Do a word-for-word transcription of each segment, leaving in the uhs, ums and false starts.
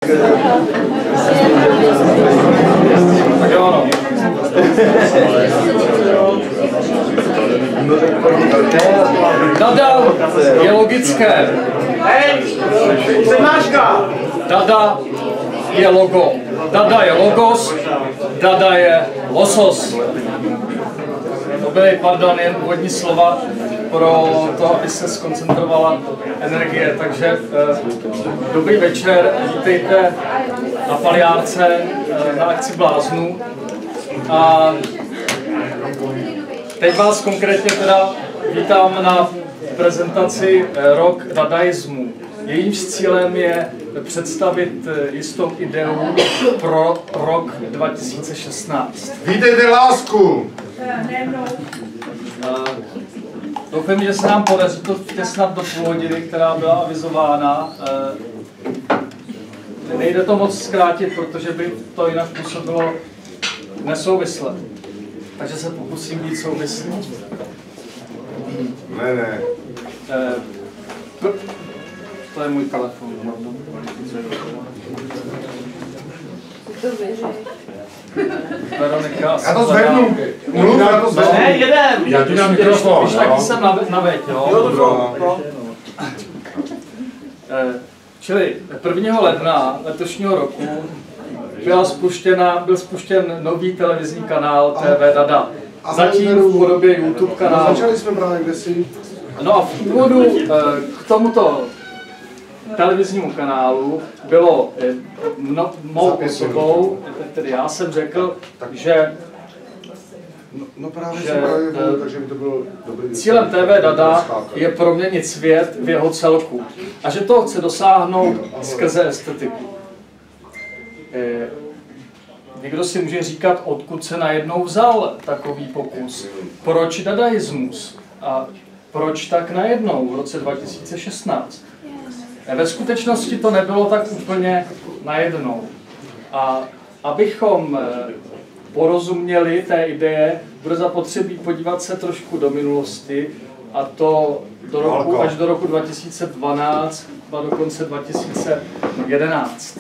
Tak jo, no. Dada je logické. Dada je logo. Dada je logos, dada je losos. To byly, pardon, jen úvodní slova pro to, aby se skoncentrovala energie. Takže eh, dobrý večer, vítejte na Paliárce, eh, na akci Bláznů. A teď vás konkrétně teda vítám na prezentaci eh, Rok dadaismu. Jejímž cílem je představit jistou ideu pro rok dva tisíce šestnáct. Vítejte lásku! Doufám, že se nám podaří to vtěsnat do půl hodiny, která byla avizována. Nejde to moc zkrátit, protože by to jinak působilo nesouvisle. Takže se pokusím být souvislý. Ne, ne. To je můj telefon. Veronika, já to zvednu. Mluv, já to zvednu. Ne, jedem. Já ti dám mikrofon. Když taky jsem na, na veď, jo? Jo, dobro. No. Čili prvního ledna letošního roku byla spuštěna, byl spuštěn nový televizní kanál T V Dada. Zatím v podobě YouTube kanálu. Začali jsme právě kdesi. No a v úvodu k tomuto televiznímu kanálu bylo mno, mou osobou, tedy já jsem řekl, že, no, no právě že právě bylo, takže by to bylo dobrý. Cílem T V Dada je proměnit svět v jeho celku a že to chce dosáhnout skrze estetiku. E, někdo si může říkat, odkud se najednou vzal takový pokus. Proč dadaismus? A proč tak najednou v roce dva tisíce šestnáct? Ve skutečnosti to nebylo tak úplně najednou. A abychom porozuměli té ideje, bude zapotřebí podívat se trošku do minulosti, a to do roku, až do roku dva tisíce dvanáct, a dokonce dva tisíce jedenáct.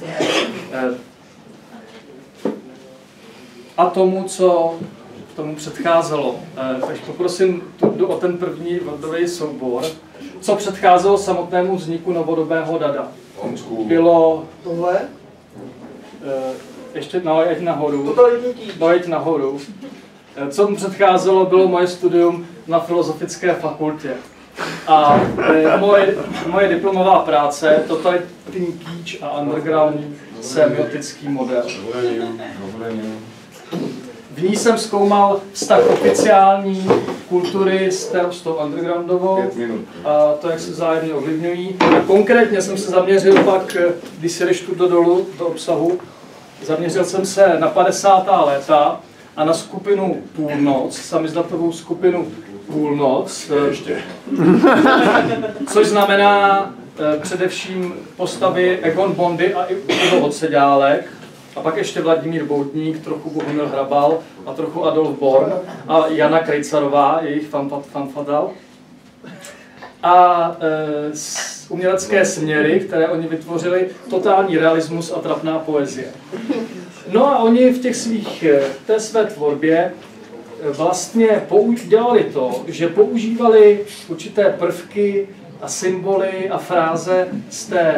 A tomu, co tomu předcházelo. Takže poprosím tu, o ten první vodový soubor. Co předcházelo samotnému vzniku novodobého dada? Bylo tohle? Ještě najeď nahoru. Najeď nahoru. Co mu předcházelo, bylo moje studium na Filozofické fakultě. A moje, moje diplomová práce, Totalitní kýč a underground semiotický model. V ní jsem zkoumal vztah oficiální kultury s, té, s tou undergroundovou a to, jak se vzájemně ovlivňují. A konkrétně jsem se zaměřil pak, když si jdeš tu dolů, do obsahu, zaměřil jsem se na padesátá léta a na skupinu Půlnoc, samizdatovou skupinu Půlnoc, ještě. Což znamená eh, především postavy Egon Bondy a Ivo Odseďálek, a pak ještě Vladimír Boutník, trochu Bohumil Hrabal a trochu Adolf Born a Jana Krejcarová, jejich fanfatal. A e, umělecké směry, které oni vytvořili, totální realismus a trapná poezie. No a oni v těch svých, té své tvorbě vlastně dělali to, že používali určité prvky a symboly a fráze z té,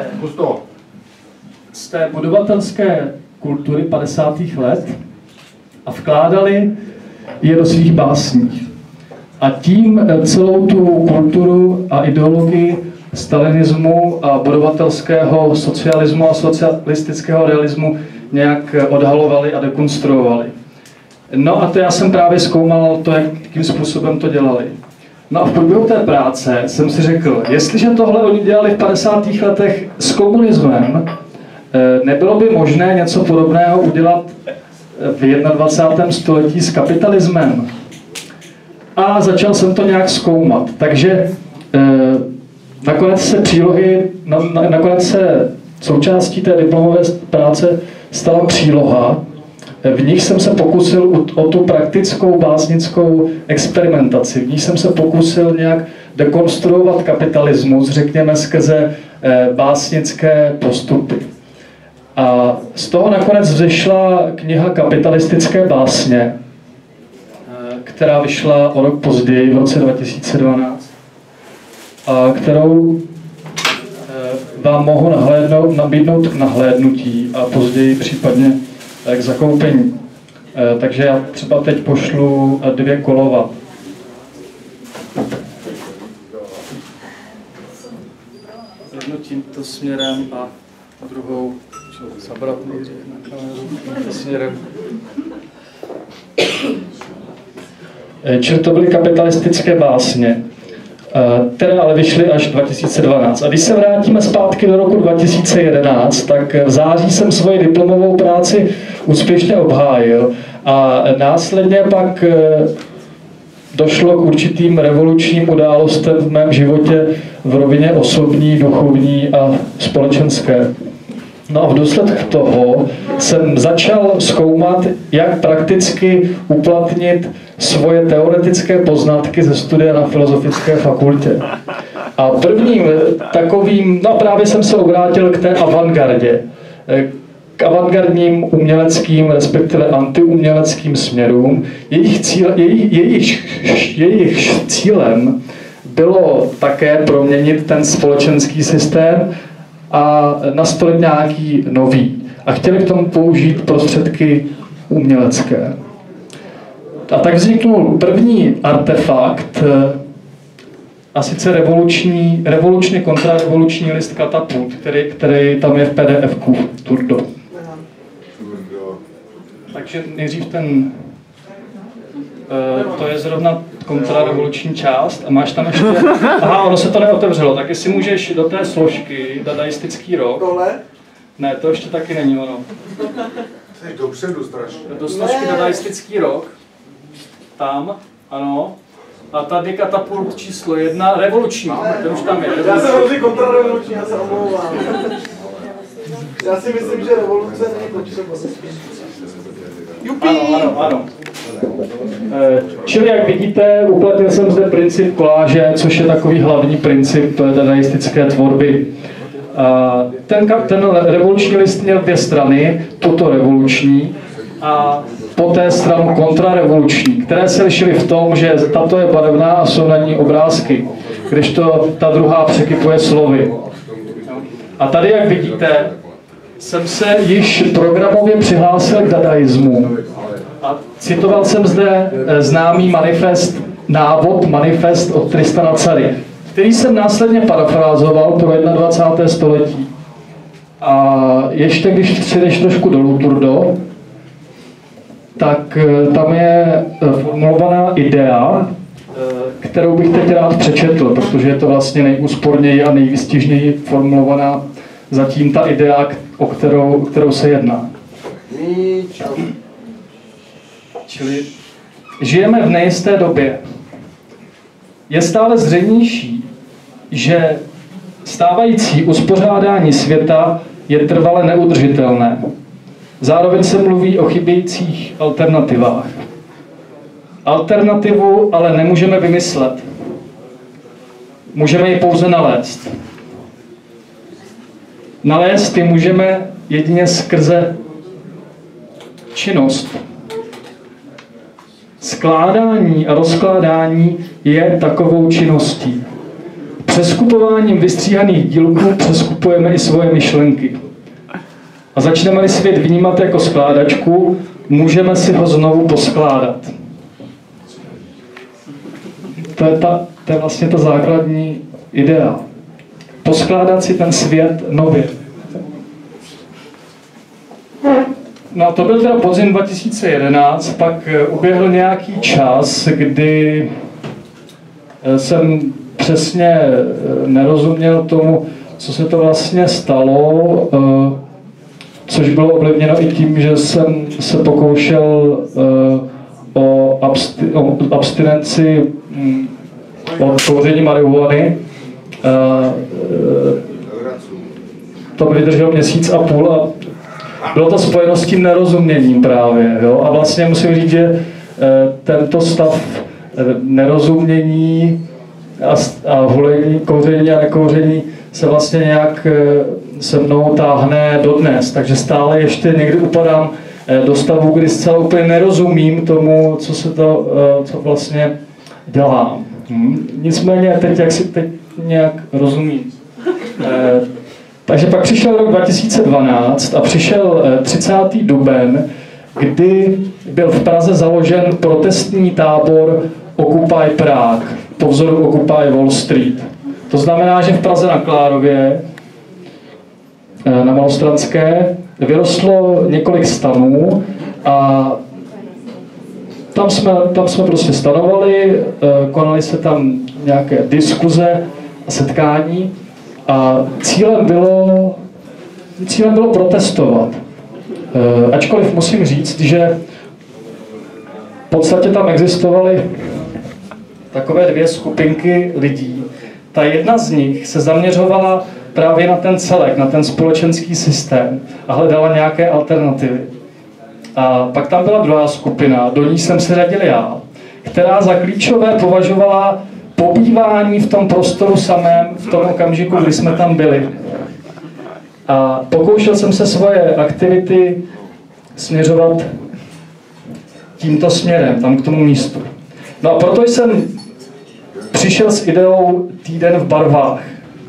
z té budovatelské kultury padesátých let a vkládali je do svých básní. A tím celou tu kulturu a ideologii stalinismu a budovatelského socialismu a socialistického realismu nějak odhalovali a dekonstruovali. No a to já jsem právě zkoumal to, jakým způsobem to dělali. No a v průběhu té práce jsem si řekl, jestliže tohle oni dělali v padesátých letech s komunismem, nebylo by možné něco podobného udělat v dvacátém prvním století s kapitalismem? A začal jsem to nějak zkoumat. Takže eh, nakonec se přílohy, na, na, nakonec se součástí té diplomové práce stala příloha. V nich jsem se pokusil o, o tu praktickou básnickou experimentaci. V nich jsem se pokusil nějak dekonstruovat kapitalismus, řekněme skrze eh, básnické postupy. A z toho nakonec vzešla kniha Kapitalistické básně, která vyšla o rok později, v roce dva tisíce dvanáct, a kterou vám mohu nahlédnout, nabídnout k nahlédnutí a později případně k zakoupení. Takže já třeba teď pošlu dvě kolova. Jednu tímto směrem a druhou zabrat nejdřív na kameru tímto směrem. Čili to byly kapitalistické básně, které ale vyšly až dva tisíce dvanáct. A když se vrátíme zpátky do roku dva tisíce jedenáct, tak v září jsem svoji diplomovou práci úspěšně obhájil a následně pak došlo k určitým revolučním událostem v mém životě v rovině osobní, duchovní a společenské. No a v důsledku toho jsem začal zkoumat, jak prakticky uplatnit svoje teoretické poznatky ze studia na Filozofické fakultě. A prvním takovým, no právě jsem se obrátil k té avantgardě, k avantgardním uměleckým, respektive antiuměleckým směrům. Jejich, cíl, jejich, jejich, jejich cílem bylo také proměnit ten společenský systém a nastolit nějaký nový. A chtěli k tomu použít prostředky umělecké. A tak vzniknul první artefakt, a sice revoluční, revolučně kontrarevoluční list Katapult, který, který tam je v P D F ku Turdo. Takže nejdřív ten, to je zrovna kontrarevoluční část a máš tam ještě, aha, ono se to neotevřelo, tak jestli můžeš do té složky dadaistický rok. Tohle? Ne, to ještě taky není ono. Jsi dopředu strašně. Do složky dadaistický rok, tam, ano. A tady Katapult číslo jedna, revoluční, ten už tam je. Já jsem hrozně kontrarevoluční, já se omlouvám. Já si myslím, že revoluce není potřeba. Ano, ano, ano. Čili jak vidíte, uplatnil jsem zde princip koláže, což je takový hlavní princip dadaistické tvorby. Ten, ten revoluční list měl dvě strany, toto revoluční a poté stranu kontrarevoluční, které se lišily v tom, že tato je barevná a jsou na ní obrázky, kdežto ta druhá překypuje slovy. A tady, jak vidíte, jsem se již programově přihlásil k dadaismu. A citoval jsem zde známý manifest, návod, manifest od Tristana Tzary, který jsem následně parafrázoval pro dvacáté první století. A ještě když přijdeš trošku dolů, Turdo, tak tam je formulovaná idea, kterou bych teď rád přečetl, protože je to vlastně nejúsporněji a nejvystižněji formulovaná zatím ta idea, o kterou, kterou se jedná. Čili žijeme v nejisté době. Je stále zřejmější, že stávající uspořádání světa je trvale neudržitelné. Zároveň se mluví o chybějících alternativách. Alternativu ale nemůžeme vymyslet. Můžeme ji pouze nalézt. Nalézt ji můžeme jedině skrze činnost. Skládání a rozkládání je takovou činností. Přeskupováním vystříhaných dílků přeskupujeme i svoje myšlenky. A začneme-li svět vnímat jako skládačku, můžeme si ho znovu poskládat. To je, ta, to je vlastně ta základní idea. Poskládat si ten svět nově. No a to byl teda podzim dva tisíce jedenáct, pak uběhl nějaký čas, kdy jsem přesně nerozuměl tomu, co se to vlastně stalo, což bylo ovlivněno i tím, že jsem se pokoušel o, absti- o abstinenci od kouření marihuany. To vydrželo měsíc a půl a bylo to spojeno s tím nerozuměním právě. Jo? A vlastně musím říct, že tento stav nerozumění a, a hulení, kouření a nekouření se vlastně nějak se mnou táhne dodnes, takže stále ještě někdy upadám do stavu, kdy zcela úplně nerozumím tomu, co se to, co vlastně dělám. Hm. Nicméně teď, jak si teď nějak rozumím. Eh, takže pak přišel rok dva tisíce dvanáct a přišel třicátý duben, kdy byl v Praze založen protestní tábor Occupy Prague, po vzoru Occupy Wall Street. To znamená, že v Praze na Klárově, na Malostranské, vyrostlo několik stanů a tam jsme, tam jsme prostě stanovali, konaly se tam nějaké diskuze a setkání a cílem bylo, cílem bylo protestovat. Ačkoliv musím říct, že v podstatě tam existovaly takové dvě skupinky lidí. Ta jedna z nich se zaměřovala právě na ten celek, na ten společenský systém a hledala nějaké alternativy. A pak tam byla druhá skupina, do ní jsem se radil já, která za klíčové považovala pobývání v tom prostoru samém, v tom okamžiku, kdy jsme tam byli. A pokoušel jsem se svoje aktivity směřovat tímto směrem, tam k tomu místu. No a proto jsem přišel s ideou Týden v barvách.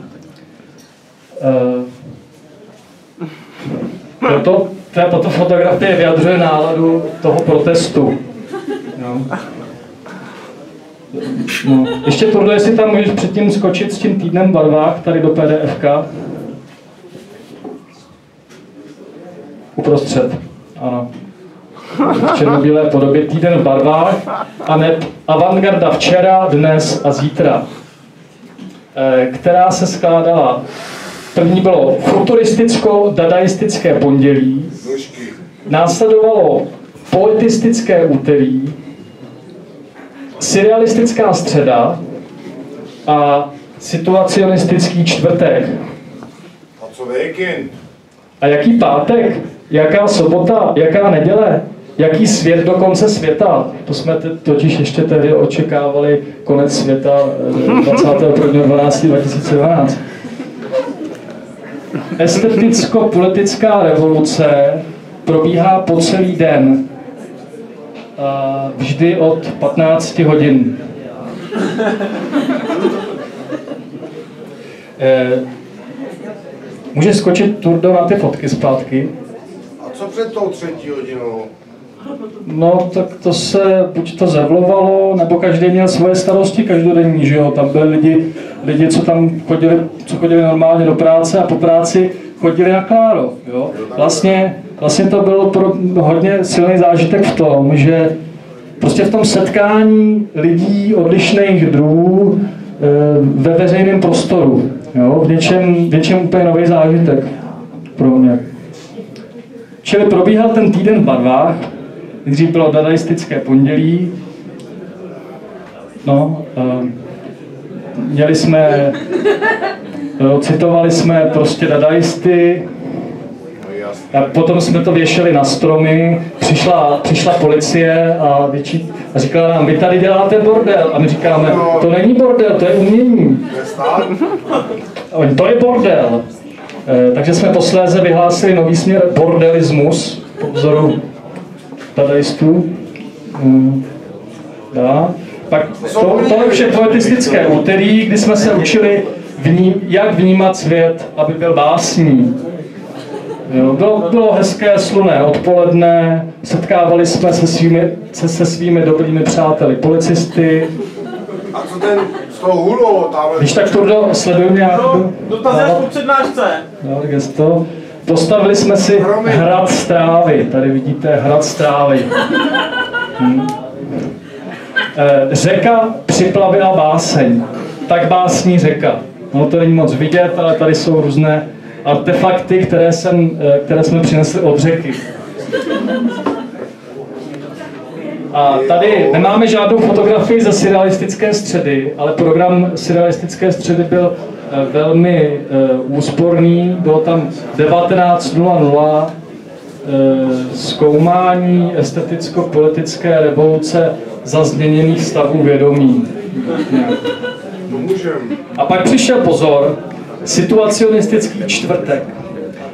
Proto tato fotografie vyjadřuje náladu toho protestu. No. No. Ještě tohle, jestli tam můžeš předtím skočit s tím Týdnem v barvách, tady do P D F ka. Uprostřed, ano. V černobílé podobě Týden v barvách a neb avantgarda včera, dnes a zítra, která se skládala. První bylo futuristicko-dadaistické pondělí, následovalo poetistické úterý, surrealistická středa a situacionistický čtvrtek. A co víkend? A jaký pátek? Jaká sobota? Jaká neděle? Jaký svět do konce světa? To jsme totiž ještě tehdy očekávali konec světa dvacátého prvního dvanáctého dva tisíce dvanáct. Esteticko-politická revoluce probíhá po celý den. Vždy od patnácti hodin. Může skočit Turdo na ty fotky zpátky? A co před tou třetí hodinou? No, tak to se buď to zevlovalo, nebo každý měl svoje starosti každodenní, že jo? Tam byli lidi, lidi co tam chodili, co chodili normálně do práce a po práci chodili na Klárov, jo? Vlastně, vlastně to bylo pro hodně silný zážitek v tom, že prostě v tom setkání lidí odlišných druhů e, ve veřejném prostoru, jo? V něčem, v něčem úplně nový zážitek pro mě. Čili probíhal ten Týden v barvách, nejdřív bylo dadaistické pondělí, no, e, měli jsme, e, citovali jsme prostě dadaisty, a potom jsme to věšeli na stromy, přišla, přišla policie a, větší, a říkala nám, vy tady děláte bordel. A my říkáme, to není bordel, to je umění. A oni, to je bordel. E, takže jsme posléze vyhlásili nový směr bordelismus, po vzoru dadaistů. Hmm. Dá. Pak to, to je vše poetistické úterý, kdy jsme se učili, vní, jak vnímat svět, aby byl básní. Jo, bylo, bylo hezké slunné odpoledne, setkávali jsme se svými, se, se svými dobrými přáteli, policisty. A co ten s tou hulou tamhle? Když tak Turdo, sleduju nějak... No, dotazy až po přednášce. Jo, gesto. Postavili jsme si hrad Strávy, tady vidíte hrad Strávy. Hm. E, řeka připlavila báseň, tak básní řeka. No to není moc vidět, ale tady jsou různé artefakty, které, jsem, které jsme přinesli od řeky. A tady nemáme žádnou fotografii ze surrealistické středy, ale program surrealistické středy byl velmi uh, úsporný. Bylo tam devatenáct nula nula uh, zkoumání esteticko-politické revoluce za změněných stavů vědomí. A pak přišel pozor, situacionistický čtvrtek.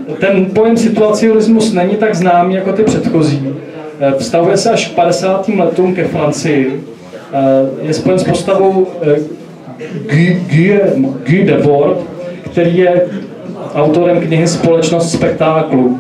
ten pojem situacionismus není tak známý jako ty předchozí. Vztahuje se až k padesátým letům ke Francii. Je spojen s postavou Guy Debord, který je autorem knihy Společnost spektáklu.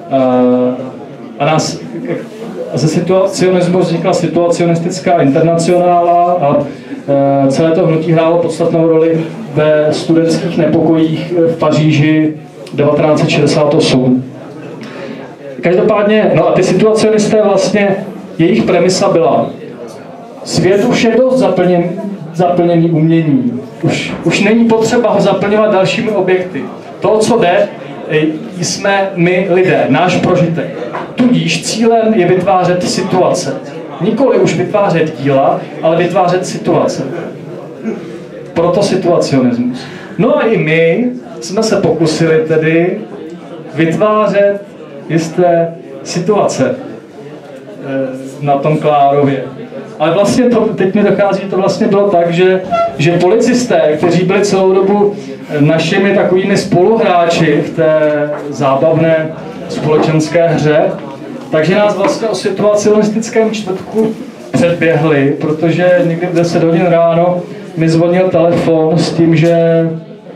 A nás, ze situacionismu vznikla situacionistická internacionála a celé to hnutí hrálo podstatnou roli ve studentských nepokojích v Paříži devatenáct set šedesát osm. Každopádně, no a ty situacionisté vlastně, jejich premisa byla, svět už je dost zaplněn, zaplněný umění. Už, už není potřeba ho zaplňovat dalšími objekty. To, co jde, jsme my lidé, náš prožitek. Tudíž cílem je vytvářet situace. Nikoli už vytvářet díla, ale vytvářet situace. Proto situacionismus. No a i my jsme se pokusili tedy vytvářet jisté situace na tom Klárově. Ale vlastně to, teď mi dochází, to vlastně bylo tak, že, že policisté, kteří byli celou dobu našimi takovými spoluhráči v té zábavné společenské hře, takže nás vlastně o situacionistickém čtvrtku předběhli, protože někdy v deset hodin ráno mi zvonil telefon s tím, že e,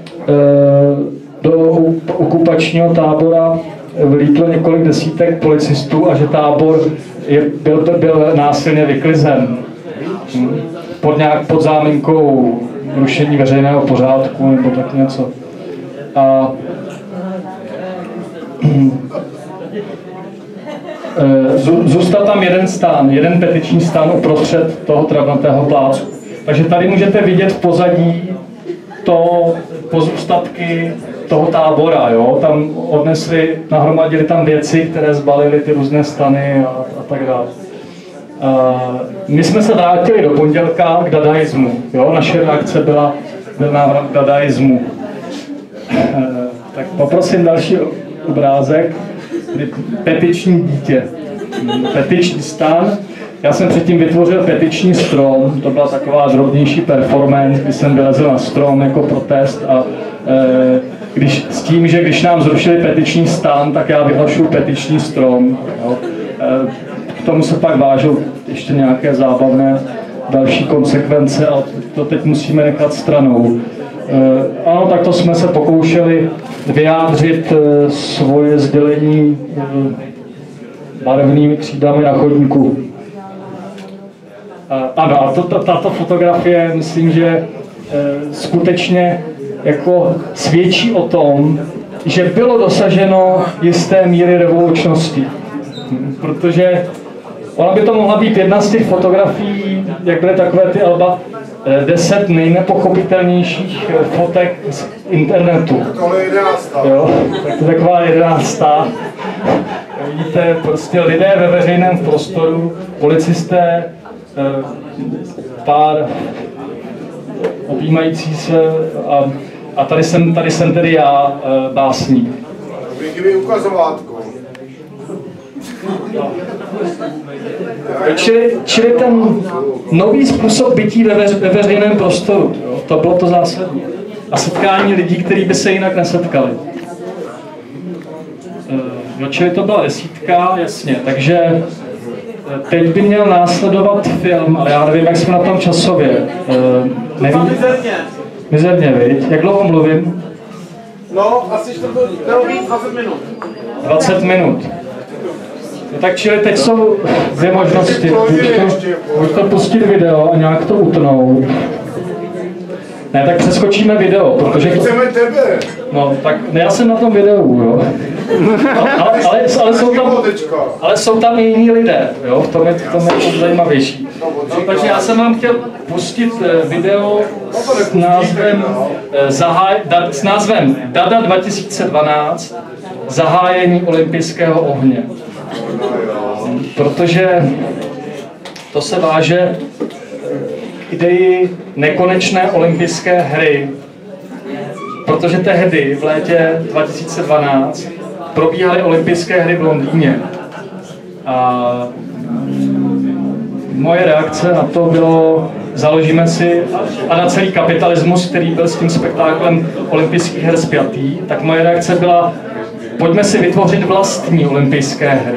do okupačního tábora vlítlo několik desítek policistů a že tábor je, byl, byl násilně vyklizen. Pod, nějak, pod záminkou rušení veřejného pořádku nebo tak něco. A zůstal tam jeden stán, jeden petiční stán uprostřed toho travnatého plácu. Takže tady můžete vidět v pozadí to pozůstatky toho tábora, jo? Tam odnesli, nahromadili tam věci, které zbalily ty různé stany a, a tak dále. Uh, my jsme se vrátili do pondělka k dadaismu, jo? Naše reakce byla, byl návrat k dadaismu. Uh, tak poprosím další obrázek, petiční dítě, petiční stan. Já jsem předtím vytvořil petiční strom, to byla taková drobnější performance, kdy jsem vylezl na strom jako protest a e, když, s tím, že když nám zrušili petiční stan, tak já vyhlašuju petiční strom. Jo. E, k tomu se pak vážou ještě nějaké zábavné další konsekvence a to teď musíme nechat stranou. E, ano, takto jsme se pokoušeli vyjádřit e, svoje sdělení e, barevnými křídami na chodníku. Ano, a to, to, tato fotografie, myslím, že e, skutečně jako svědčí o tom, že bylo dosaženo jisté míry revolučnosti. Protože ona by to mohla být jedna z těch fotografií, jak byly takové ty alba, e, deset nejnepochopitelnějších fotek z internetu. Tohle je jedenáctá. Jo, tak to je taková jedenáctá. Vidíte, prostě lidé ve veřejném prostoru, policisté, pár objímající se a, a tady, jsem, tady jsem tedy já, básník. Kdyby ukazovátko. Čili, čili ten nový způsob bytí ve, veř, ve veřejném prostoru, jo, to bylo to zásadní. A setkání lidí, kteří by se jinak nesetkali. No, čili to byla desítka, jasně, takže teď by měl následovat film, ale já nevím, jak jsme na tom časově. Uh, nevím. Mizerně. Mizerně, viď? Jak dlouho mluvím? No, asi to být dvacet minut. dvacet minut. No, tak čili teď jsou dvě možnosti. Buď to, buď to pustit video a nějak to utnout. Ne, tak přeskočíme video, protože... Chceme tebe. No, tak já jsem na tom videu, jo. Ale, ale, ale, ale, jsou, tam, ale jsou tam i jiní lidé, jo, v tom je, v tom je to zajímavější. No, takže já jsem vám chtěl pustit video s názvem, zahaj, da, s názvem Dada dva tisíce dvanáct, zahájení olympijského ohně. Protože to se váže k ideji nekonečné olympijské hry, protože tehdy v létě dva tisíce dvanáct probíhaly olympijské hry v Londýně. A moje reakce na to bylo, založíme si, a na celý kapitalismus, který byl s tím spektáklem olympijských her spjatý, tak moje reakce byla, pojďme si vytvořit vlastní olympijské hry.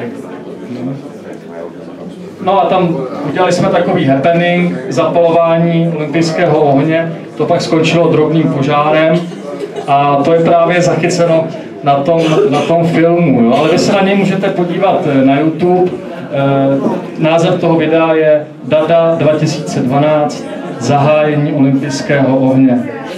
No a tam udělali jsme takový happening, zapalování olympijského ohně, to pak skončilo drobným požárem a to je právě zachyceno na tom, na tom filmu, jo. Ale vy se na něj můžete podívat na YouTube. Název toho videa je Dada dva tisíce dvanáct, zahájení olympijského ohně.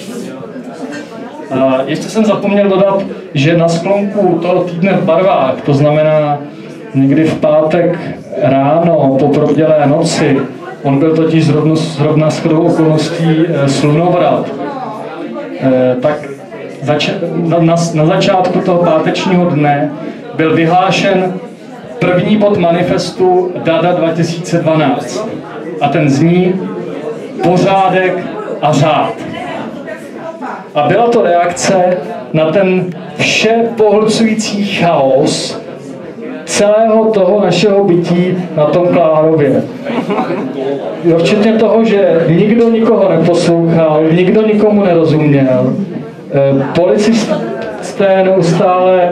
A ještě jsem zapomněl dodat, že na sklonku toho týdne v barvách, to znamená někdy v pátek ráno po probdělé noci, on byl totiž zrovna, zrovna shodou okolností slunovrat, tak zač- na, na, na začátku toho pátečního dne byl vyhlášen první bod manifestu Dada dva tisíce dvanáct. A ten zní pořádek a řád. A byla to reakce na ten vše pohlcující chaos celého toho našeho bytí na tom Klárově. Jo, včetně toho, že nikdo nikoho neposlouchal, nikdo nikomu nerozuměl. Policisté neustále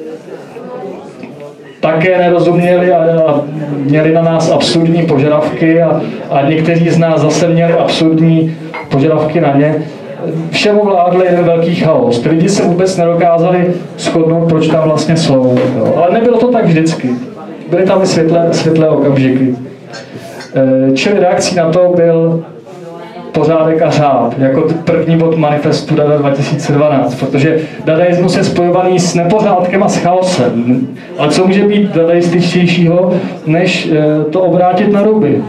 také nerozuměli a, a měli na nás absurdní požadavky a, a někteří z nás zase měli absurdní požadavky na ně. Všemu vládl jeden velký chaos. Ty lidi se vůbec nedokázali shodnout, proč tam vlastně jsou. Jo. Ale nebylo to tak vždycky. Byly tam i světlé, světlé okamžiky. E, čili reakcí na to byl pořádek a řád, jako první bod manifestu Dada dva tisíce dvanáct, protože dadaismus je spojovaný s nepořádkem a s chaosem. Ale co může být dadaističtějšího, než to obrátit na ruby?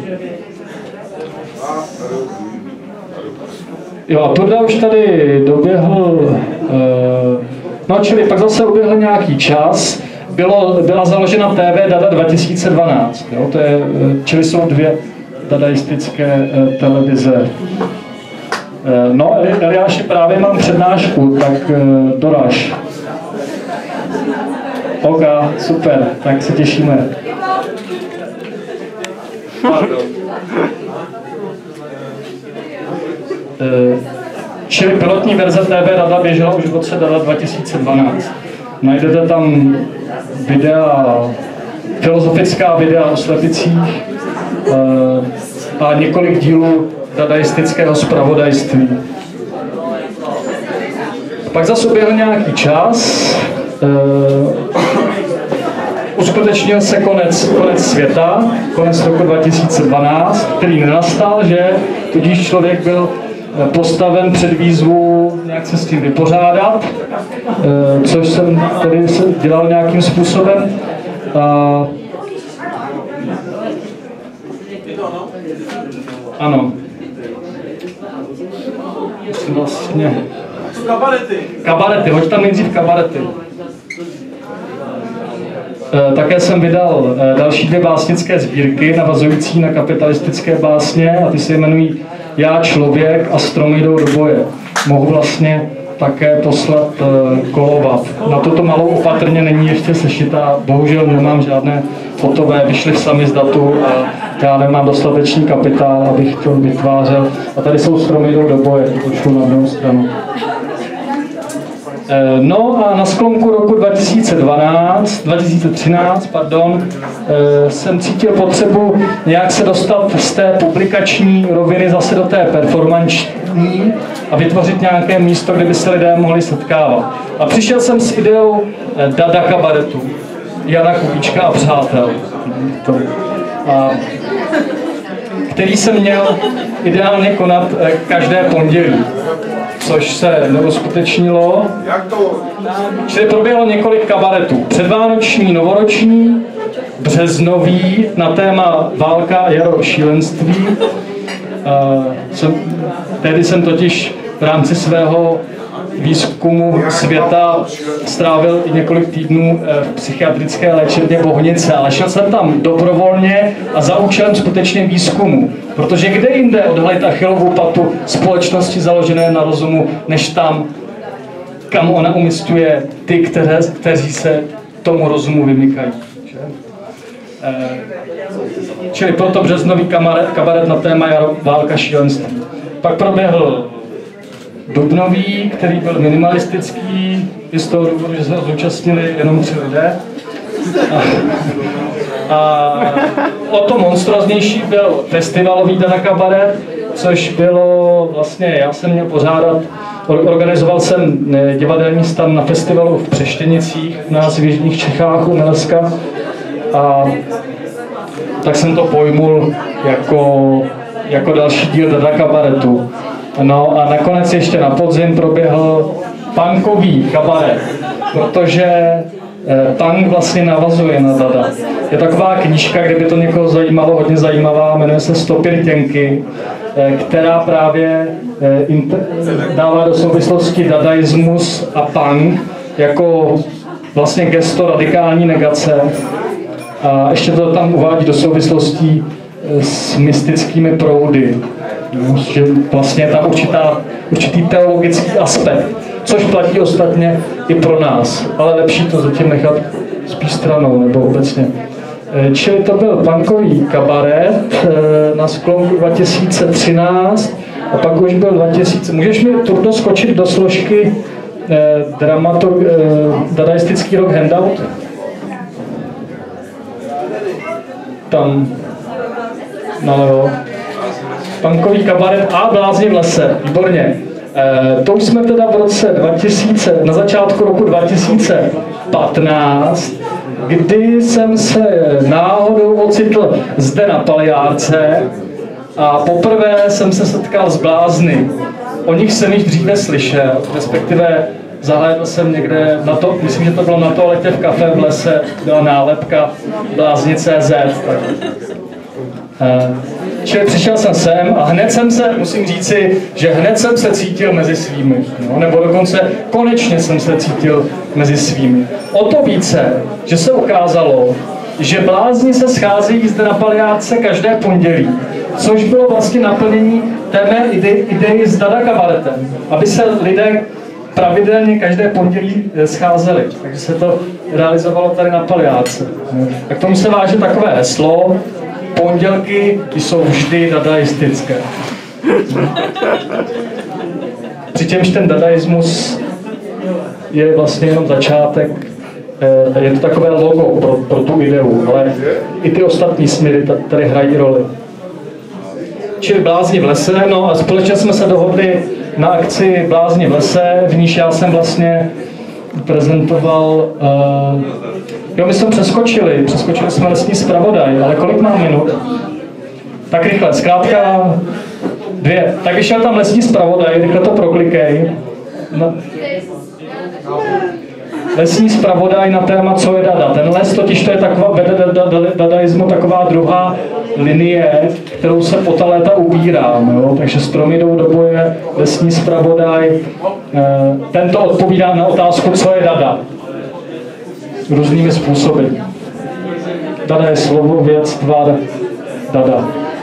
Jo, a Turda už tady doběhl, no čili pak zase uběhl nějaký čas, bylo, byla založena T V Dada dva tisíce dvanáct, jo, to je, čili jsou dvě dadaistické televize. No, Eliáši, právě mám přednášku, tak doraž. Oka, super, tak se těšíme. Čili pilotní verze T V Dada běžela už v roce Dada dva tisíce dvanáct. Najdete tam videa, filozofická videa o slepicích a několik dílů dadaistického zpravodajství. Pak zase uběhl nějaký čas, uskutečnil se konec, konec světa, konec roku dva tisíce dvanáct, který nenastal, že tudíž člověk byl postaven před výzvu nějak se s tím vypořádat, což jsem tedy dělal nějakým způsobem. Ano. Vlastně. Kabarety. Kabarety, hoď tam nejdřív kabarety. E, také jsem vydal e, další dvě básnické sbírky, navazující na kapitalistické básně, a ty se jmenují Já člověk a stromy jdou do boje. Mohu vlastně také poslat e, kolovat. Na toto malou opatrně není ještě sešitá, bohužel nemám žádné fotové, vyšly sami z datu a já nemám dostatečný kapitál, abych to vytvářel. A tady jsou stromy jdou do boje, to šlo na druhou stranu. No a na sklonku roku dva tisíce dvanáct, dva tisíce třináct, pardon, jsem cítil potřebu nějak se dostat z té publikační roviny zase do té performanční a vytvořit nějaké místo, kde by se lidé mohli setkávat. A přišel jsem s ideou Dada kabaretu, Jana Kubíčka a přátel, a který jsem měl ideálně konat každé pondělí, což se neuskutečnilo. Jak to? Čili proběhlo několik kabaretů. Předvánoční, novoroční, březnový na téma válka, jaro, šílenství. Uh, jsem, tehdy jsem totiž v rámci svého výzkumu světa strávil i několik týdnů v psychiatrické léčebně Bohnice, ale šel jsem tam dobrovolně a za účelem skutečně výzkumu. Protože kde jinde odhalit Achillovu patu společnosti založené na rozumu, než tam, kam ona umístuje ty, které, kteří se tomu rozumu vymykají. Že? E, čili proto březnový kabaret, kabaret na téma jaro, válka, šílenství. Pak proběhl dubnový, který byl minimalistický, i z toho důvodu, že se ho zúčastnili jenom tři lidé. A, a o to monstroznější byl festivalový Dada kabaret, což bylo vlastně, já jsem měl pořádat, organizoval jsem divadelní stan na festivalu v Přeštěnicích, u nás v jižních Čechách, u Meleska. A tak jsem to pojmul jako, jako další díl Dada kabaretu. No a nakonec ještě na podzim proběhl punkový kabaret, protože eh, punk vlastně navazuje na Dada. Je taková knížka, kdyby to někoho zajímalo, hodně zajímavá, jmenuje se Stopy rtěnky, eh, která právě eh, inter, dává do souvislosti dadaismus a punk jako vlastně gesto radikální negace. A ještě to tam uvádí do souvislostí s mystickými proudy. Že vlastně je tam určitá, určitý teologický aspekt, což platí ostatně i pro nás, ale lepší to zatím nechat spíš stranou nebo obecně. Čili to byl punkový kabaret na sklonku dva tisíce třináct a pak už byl dva tisíce. Můžeš mi turno skočit do složky eh, dramato, eh, dadaistický rock handout? Tam nalevo. Punkový kabaret a Blázni v lese, výborně. E, to už jsme teda v roce dva tisíce, na začátku roku dva tisíce patnáct, kdy jsem se náhodou ocitl zde na Paliárce a poprvé jsem se setkal s blázny. O nich jsem již dříve slyšel, respektive zahlédl jsem někde, na to, myslím, že to bylo na toaletě v kafe v lese, byla nálepka blázni tečka cé zet. E, Čili přišel jsem sem a hned jsem se, musím říci, že hned jsem se cítil mezi svými, no, nebo dokonce konečně jsem se cítil mezi svými. O to více, že se ukázalo, že blázni se scházejí zde na Paliárce každé pondělí, což bylo vlastně naplnění té mé idei, idei s Dada kabaretem, aby se lidé pravidelně každé pondělí scházeli, takže se to realizovalo tady na Paliárce. A k tomu se váže takové heslo: pondělky jsou vždy dadaistické. Přičemž ten dadaismus je vlastně jenom začátek, je to takové logo pro, pro tu ideu, ale i ty ostatní směry tady hrají roli. Čili Blázni v lese, no a společně jsme se dohodli na akci Blázni v lese, v níž já jsem vlastně prezentoval. Uh, jo, my jsme přeskočili, přeskočili jsme lesní zpravodaj, ale kolik mám minut? Tak rychle, zkrátka dvě. Tak vyšel tam lesní zpravodaj, rychle to proklikej. No. Lesní zpravodaj na téma, co je Dada. Ten les totiž to je taková, vede dadaismu taková druhá linie, kterou se po ta léta ubírám. Jo? Takže stromy jdou do boje, lesní zpravodaj. Tento odpovídá na otázku, co je Dada. Různými způsoby. Dada je slovo, věc, tvar, Dada.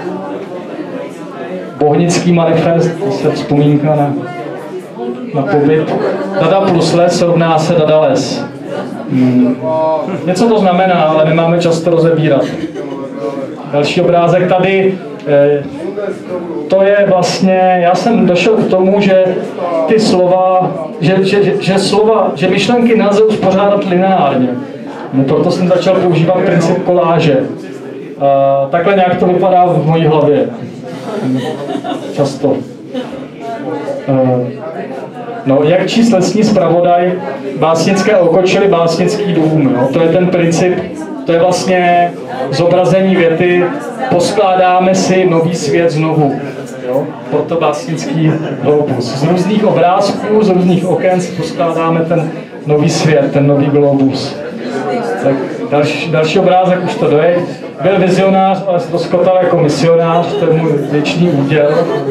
Bohnický manifest, to je vzpomínka na, na pobyt. Dada plus les rovná se Dada les. Hmm. Něco to znamená, ale nemáme čas to rozebírat. Další obrázek tady. Eh, to je vlastně, já jsem došel k tomu, že ty slova, že, že, že, že slova, že myšlenky nelze uspořádat lineárně. No, proto jsem začal používat princip koláže. Uh, takhle nějak to vypadá v mojí hlavě. Často. Uh, no, jak číst lesní zpravodaj, básnické oko, čili básnický dům. Jo? To je ten princip, to je vlastně zobrazení věty, poskládáme si nový svět znovu. Jo? Proto básnický globus. Z různých obrázků, z různých oken si poskládáme ten nový svět, ten nový globus. Tak další, další obrázek už to dojeď. Byl vizionář, ale ztroskotal jako misionář, to je můj věčný úděl.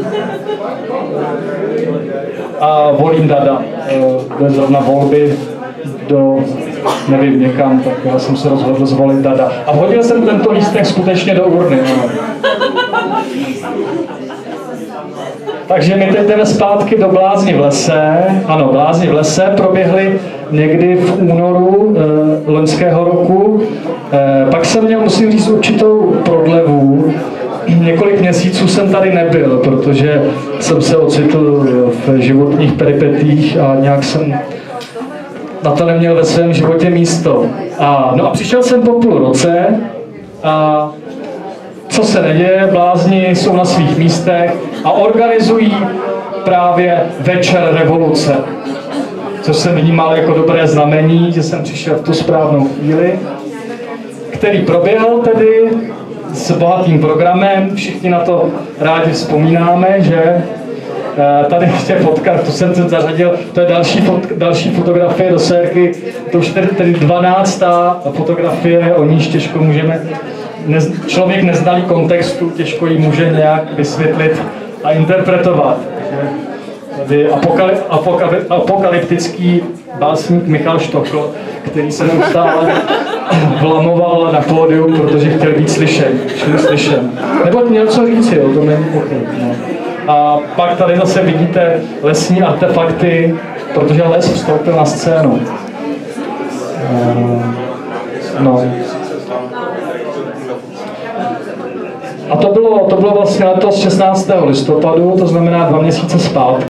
A volím Dada. Byly zrovna volby do, nevím, někam, tak já jsem se rozhodl zvolit Dada. A vhodil jsem tento lístek skutečně do urny. Takže my teď jdeme zpátky do Blázni v lese. Ano, Blázni v lese proběhly někdy v únoru e, loňského roku. E, pak jsem měl, musím říct, určitou prodlevu. několik měsíců jsem tady nebyl, protože jsem se ocitl v životních peripetích a nějak jsem na to neměl ve svém životě místo. A, no a přišel jsem po půl roce a co se neděje, blázni jsou na svých místech a organizují právě večer revoluce. Což jsem vnímal jako dobré znamení, že jsem přišel v tu správnou chvíli, který proběhl tedy s bohatým programem. Všichni na to rádi vzpomínáme, že tady ještě fotka, tu jsem se zařadil, to je další, fot, další fotografie do sérky, to už tedy, tedy dvanáctá fotografie, o níž těžko můžeme, ne, člověk neznalý kontextu, těžko ji může nějak vysvětlit a interpretovat. Tady apokalyp, apokalyp, apokalyptický básník Michal Štokl, který se neustále vlamoval na pódium, protože chtěl být slyšen, šli slyšen. Nebo měl co říct, jo, to není pochyb. No. A pak tady zase vidíte lesní artefakty, protože les vstoupil na scénu. No. A to bylo, to bylo vlastně letos šestnáctého listopadu, to znamená dva měsíce zpátky.